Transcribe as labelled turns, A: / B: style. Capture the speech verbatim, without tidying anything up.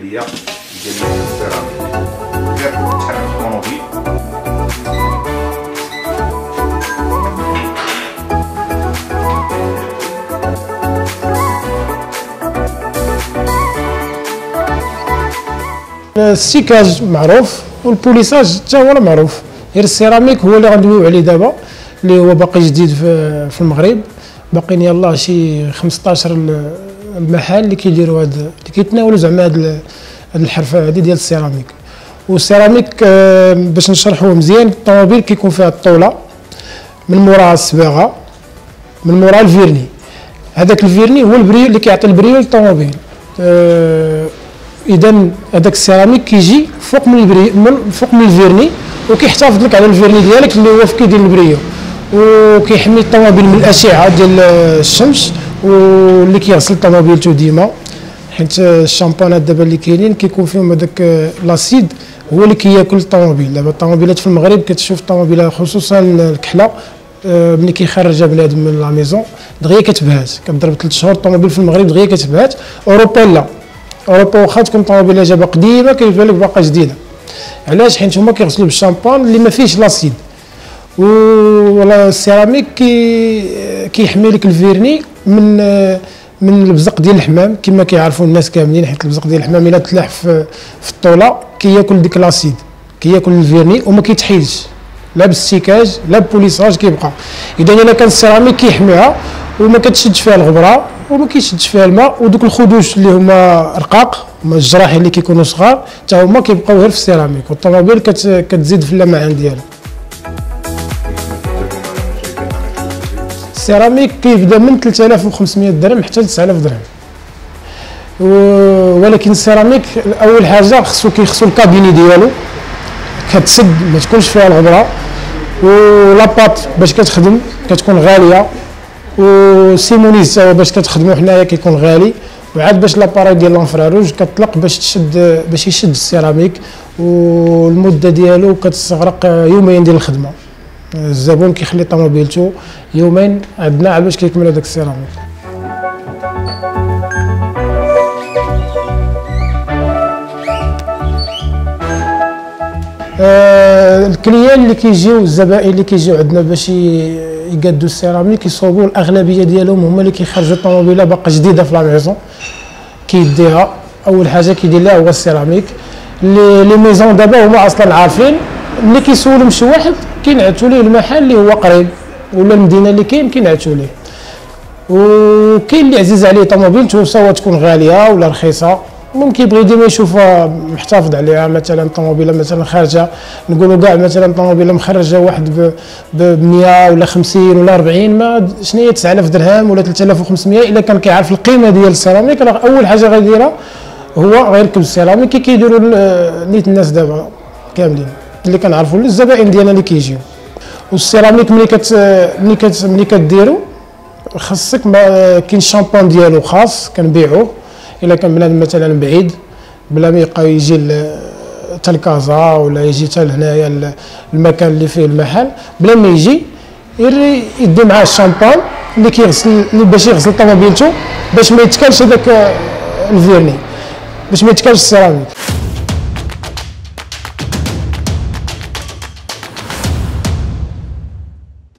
A: عليا ديال السيراميك غير تحرك الطوموبيل.
B: السيكاج معروف والبوليساج حتى هو معروف، غير السيراميك هو اللي غندويو عليه دابا، اللي هو باقي جديد في المغرب. باقيين يلاه شي خمسطاش المحل اللي كيديروا هاد اللي كيتناولوا زعما هاد الحرفه هادي ديال السيراميك. والسيراميك باش نشرحوه مزيان، الطوموبيل كيكون فيها الطوله من موراها الصباغه، من موراها الفيرني. هذاك الفيرني هو البريو اللي كيعطي البريو للطوموبيل. اذا هذاك السيراميك كيجي فوق من البري من فوق من الفيرني، وكيحتفظ لك على الفيرني ديالك اللي هو كيدير البريو، وكيحمي الطوموبيل من الاشعه ديال الشمس، واللي كيغسل طوموبيلته ديما، حيت الشامبونات دابا اللي كاينين كيكون فيهم هذاك لاسيد هو اللي كياكل الطوموبيل. دابا الطوموبيلات في المغرب كتشوف الطوموبيله خصوصا الكحله ملي كيخرجها بنادم من لا ميزون دغيا كتبهات، كتضرب ثلاث شهور الطوموبيل في المغرب دغيا كتبهات. اوروبا لا، اوروبا واخا تكون طوموبيله جابها قديمه كيبان لك باقا جديده. علاش؟ حيت هما كيغسلوا بالشامبون اللي ما فيهش لاسيد. ولا السيراميك كي كيحمي لك الفيرني من من البزق ديال الحمام كما كيعرفوا الناس كاملين، حيت البزق ديال الحمام الا تلاح في, في الطوله كياكل ديك لاسيد، كياكل الفيرني وما كيتحيدش لا بالسيكاج لا بالبوليساج كيبقى. اذا الا كان السيراميك كيحميها وما كتشدش فيها الغبره وما كيشدش فيها الماء، ودوك الخدوش اللي هما رقاق هما الجراحين اللي كيكونوا صغار حتى هما كيبقاو غير في السيراميك، والطوموبيل كت كتزيد في اللمعان ديالها. السيراميك كيبدا من ثلاثة آلاف وخمسمية درهم حتى تسعة آلاف درهم، ولكن السيراميك اول حاجه خصو كيخصو الكابيني ديالو كتسد ما تكونش فيها الغبره، ولاباط باش كتخدم كتكون غاليه، وسيمونيز باش كتخدمو حنايا كيكون غالي، وعاد باش لاباراي ديال لانفراروج كطلق باش تشد باش يشد السيراميك، والمده ديالو كتستغرق يومين ديال الخدمه. الزبون كيخلي طوموبيلته يومين عندنا عاد باش كيكمل هذاك السيراميك. آه الكليان اللي كيجيو الزبائن اللي كيجيو عندنا باش يقادوا السيراميك يصوبوا الاغلبيه ديالهم هما اللي كيخرجوا الطوموبيله باقا جديده في لا ميزون، كيديها اول حاجه كيدير لها هو السيراميك. لي لي ميزون دابا هما اصلا عارفين، ملي كيسولهم شي واحد كينعتوا ليه المحل اللي هو قريب ولا المدينه اللي كاين كينعتوا ليه. وكاين اللي عزيز عليه طوموبيلته سواء تكون غاليه ولا رخيصه، ممكن يبغي ديما يشوفها محتفظ عليها، مثلا طوموبيله مثلا خارجه نقولوا كاع مثلا طوموبيله مخرجه واحد ب مية ولا خمسين ولا أربعين، ما شنو هي تسعة آلاف درهم ولا ثلاثة آلاف وخمسمية. الا كان كيعرف القيمه ديال السيراميك راه اول حاجه غيديرها هو غيركب السيراميك كي كيديروا نيت الناس دابا كاملين اللي كنعرفوا الزبائن ديالنا اللي كيجيو. والسيراميك ملي كت ملي كت ملي كديرو خاصك كاين الشامبون ديالو خاص كنبيعوه، الا كان بنادم مثلا بعيد بلا ما يبقى يجي حتى الكازا ولا يجي حتى لهنايا المكان اللي فيه المحل، بلا ما يجي يدي معاه الشامبون اللي كيغسل باش يغسل طوموبيلته باش ما يتكلش هذاك الفيرني، باش ما يتكلش السيراميك.